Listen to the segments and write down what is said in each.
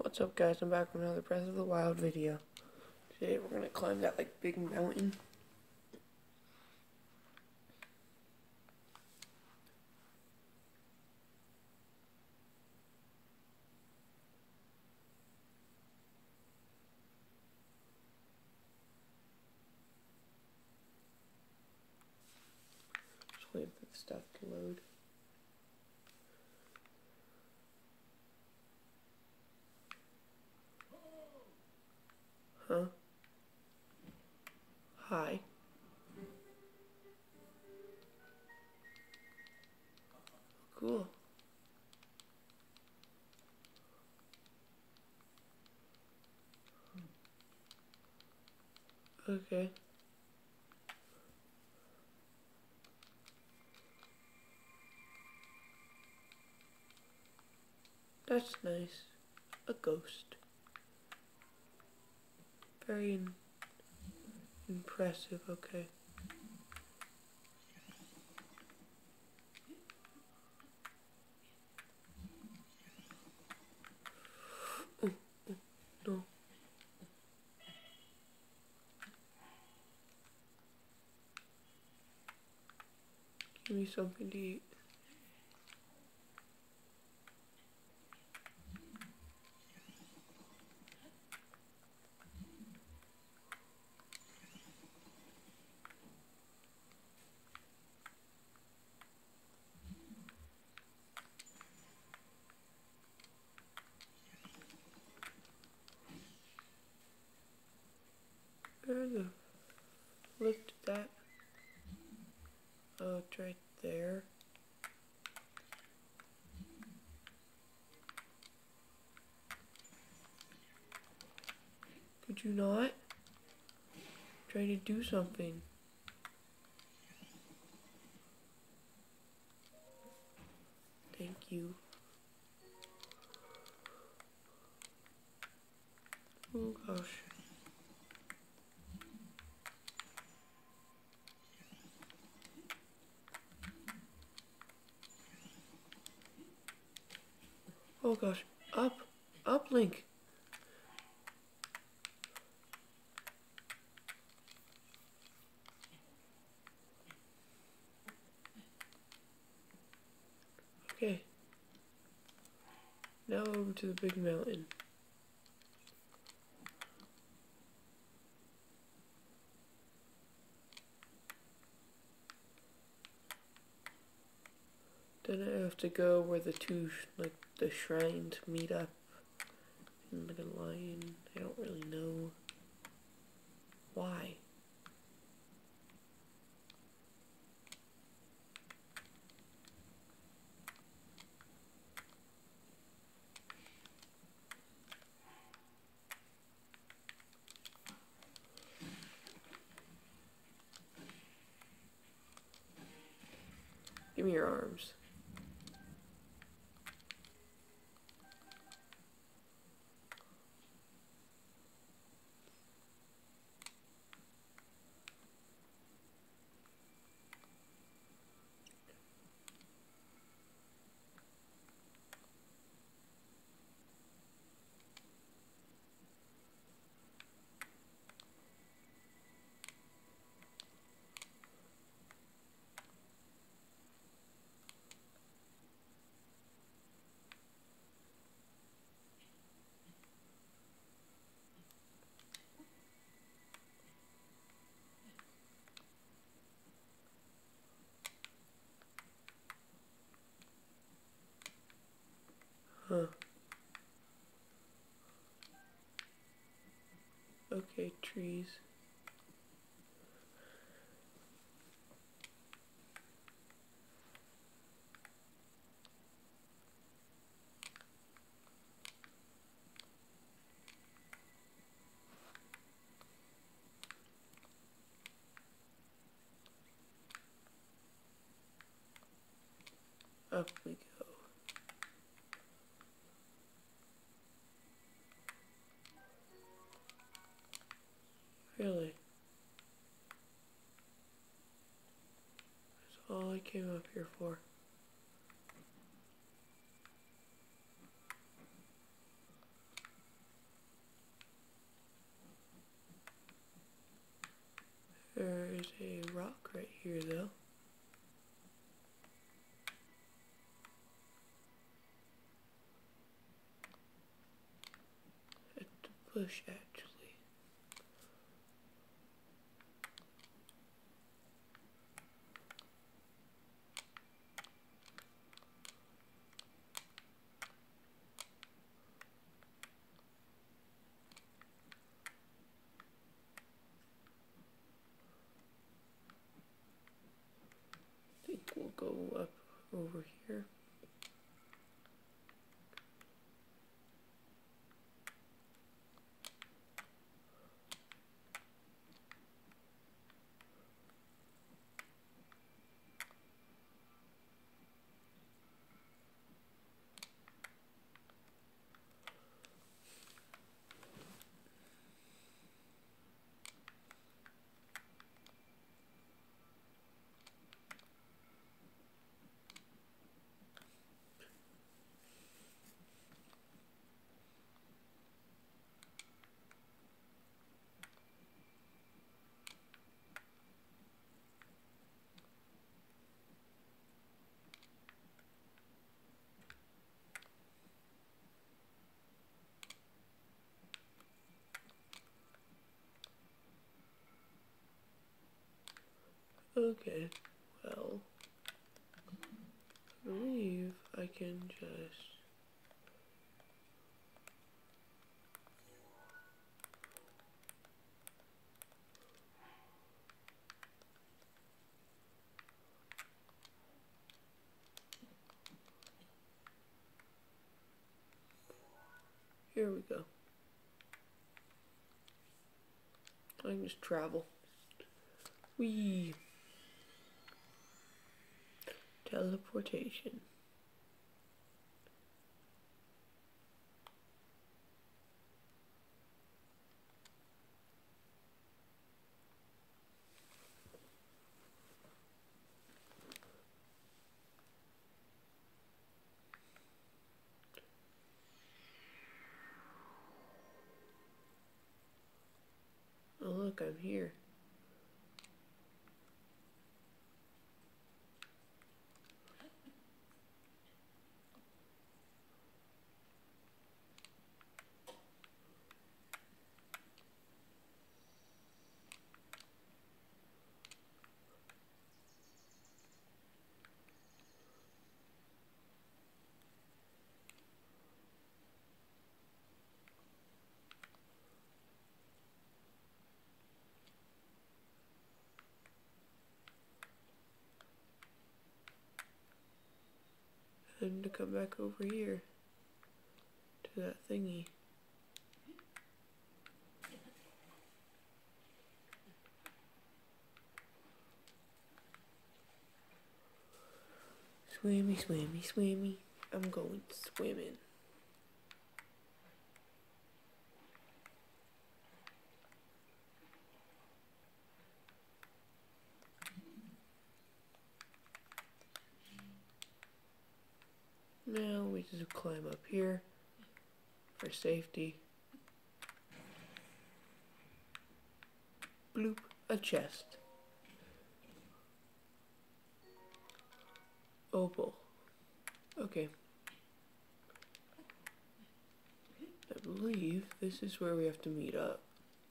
What's up, guys? I'm back with another Breath of the Wild video. Today we're gonna climb that big mountain. Just waiting for the stuff to load. Huh? Hi. Cool. Okay. That's nice. A ghost. Very impressive, okay. No. Give me something to eat. Where the flip did that? Oh, it's right there. Could you not? Try to do something. Thank you. Oh gosh. Oh gosh. Up! Up, Link! Okay. Now over to the big mountain. Then I have to go where the the shrines meet up. And like a lion. I don't really know why. Give me your arms. Huh. Okay, trees. Up we go. Really? That's all I came up here for. There's a rock right here though. At the bush actually. I think we'll go up over here. Okay, well, I believe I can just... Here we go. I can just travel. Whee! Teleportation. Oh look, I'm here. And to come back over here to that thingy. Swimmy, swimmy, swimmy. I'm going swimming. Now we just climb up here for safety. Bloop, a chest. Opal. Okay. I believe this is where we have to meet up.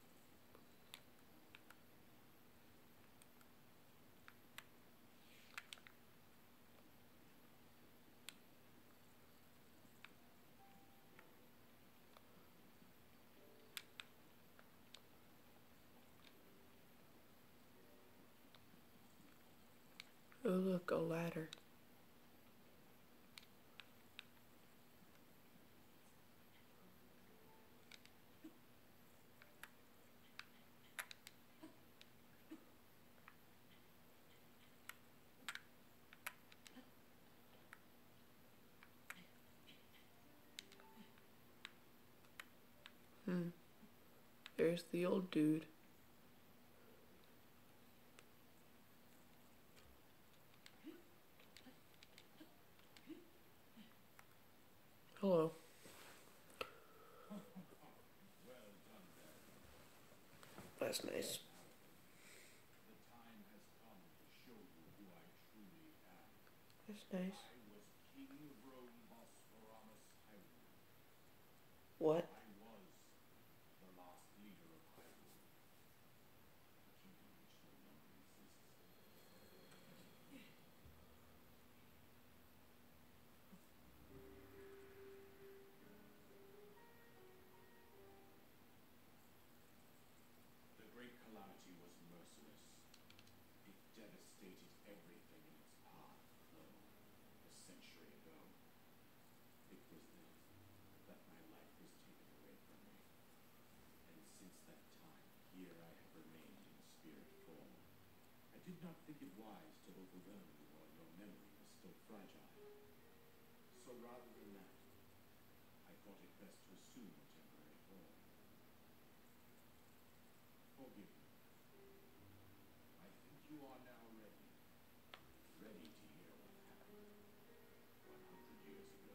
Oh look, a ladder. There's the old dude. Hello. That's nice. Nice. I was king of Rome, Bosphoramus Hyrule. What? I was the last leader of Hyrule, a kingdom which no longer exists. The Great Calamity was merciless. It devastated everything in its path, though, a century ago. It was then that my life was taken away from me. And since that time, here I have remained in spirit form. I did not think it wise to overwhelm you while your memory was still fragile. So rather than that, I thought it best to assume a temporary form. Forgive me. I think you are now ready. Ready to hear what happened 100 years ago.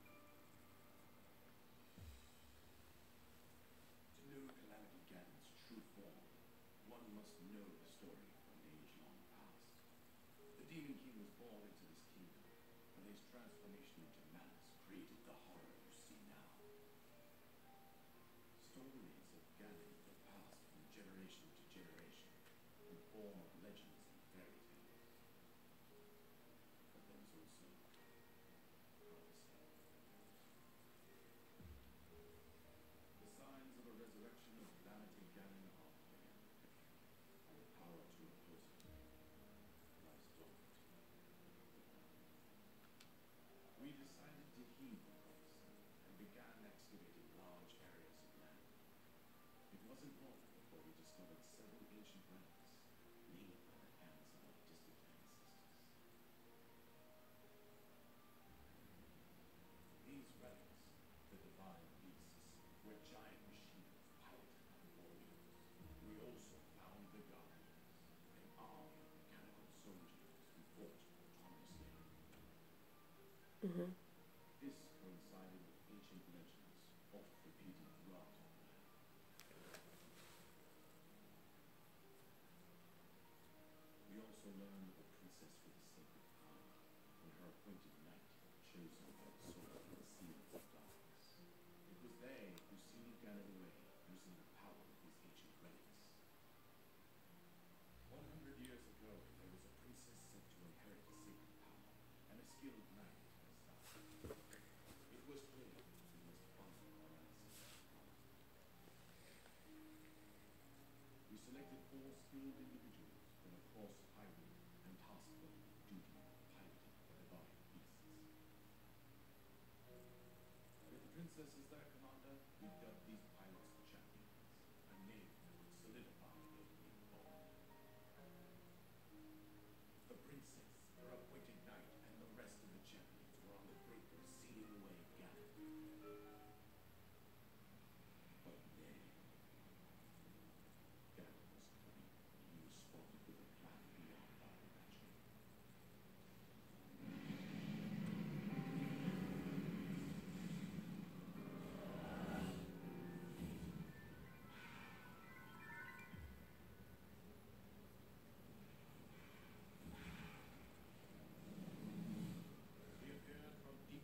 To know Calamity Ganon's true form, one must know the story from an age long past. The Demon King was born into this kingdom, but his transformation into Manus created the horror you see now. Stories of Ganon have passed from generation to generation in the form of legends and fairy tales. But there is also prophecy. The signs of a resurrection of Calamity Ganon are clear, and the power to oppose it lies dormant within the ground. We decided to heed the prophecy and began excavating large areas of land. It wasn't long before we discovered several ancient relics, made by the hands of our distant ancestors. These relics, the divine beasts, were giant machines piloted by warriors. We also found the Guardians, an army of mechanical soldiers who fought autonomously. Mm-hmm. This coincided with ancient legends, oft repeated throughout our land. We also learned of a princess with a sacred power, and her appointed knight, chosen by the sword and the seals of darkness. It was they who sealed Ganon away, using the power of these ancient relics. 100 years ago, there was a princess sent to inherit a sacred power, and a skilled knight at her side. It was clear we must follow our ancestors' path. We selected 4 skilled individuals from across Hyrule and tasked them with the duty of piloting the divine beasts. With the princess as their commander, we dubbed these pilots champions, a name that would solidify their unique bond. The princess, her appointed knight, and the rest of the champions were on the brink of sealing away Ganon. But then, Ganon was coming, and he responded with a plan beyond our imagining. He appeared from deep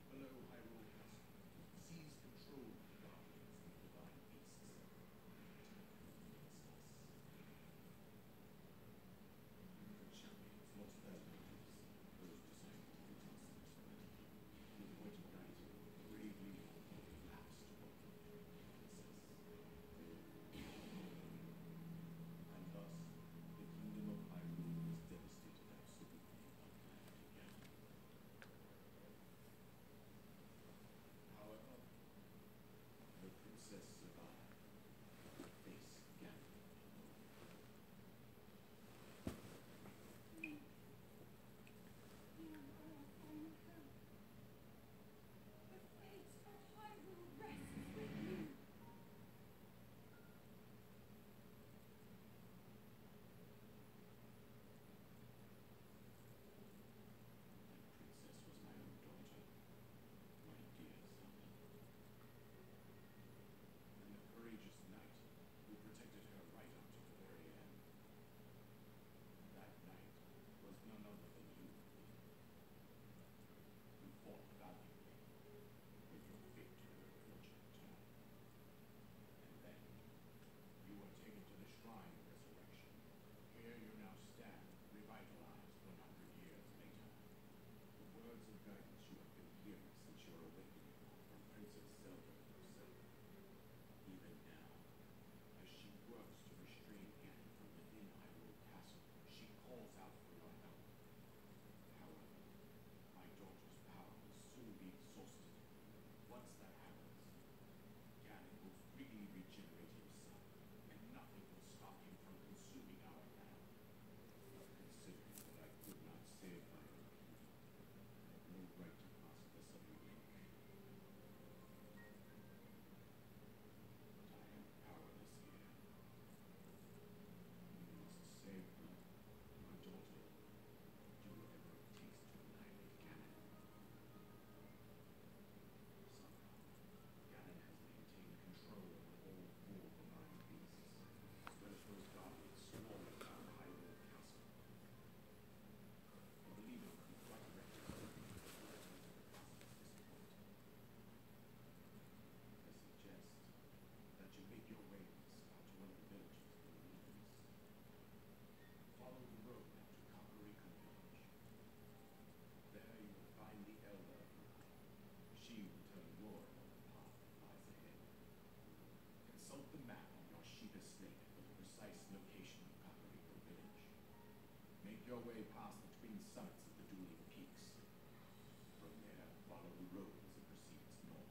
precise location of Kakariko village. Make your way past the twin summits of the dueling peaks. From there, follow the road as it proceeds north.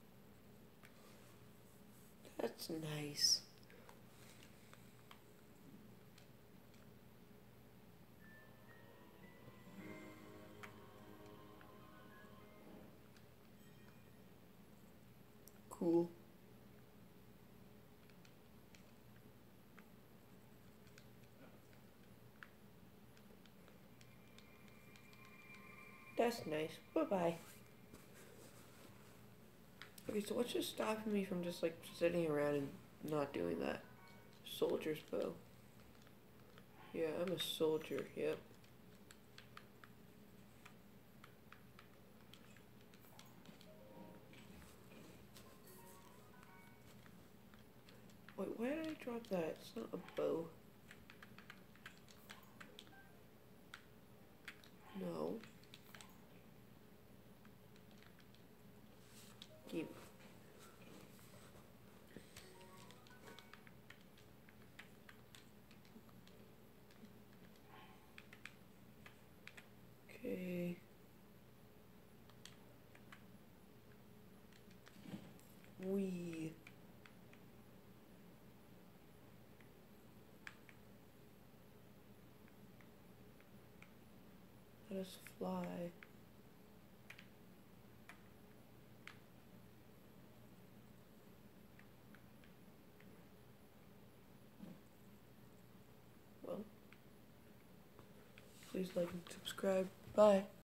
That's nice. Cool. That's nice. Bye-bye. Okay, so what's just stopping me from just, like, sitting around and not doing that? Soldier's bow. Yeah, I'm a soldier, yep. Wait, why did I drop that? It's not a bow. No. Keep. Okay. We. Let us fly. Well, please like and subscribe. Bye.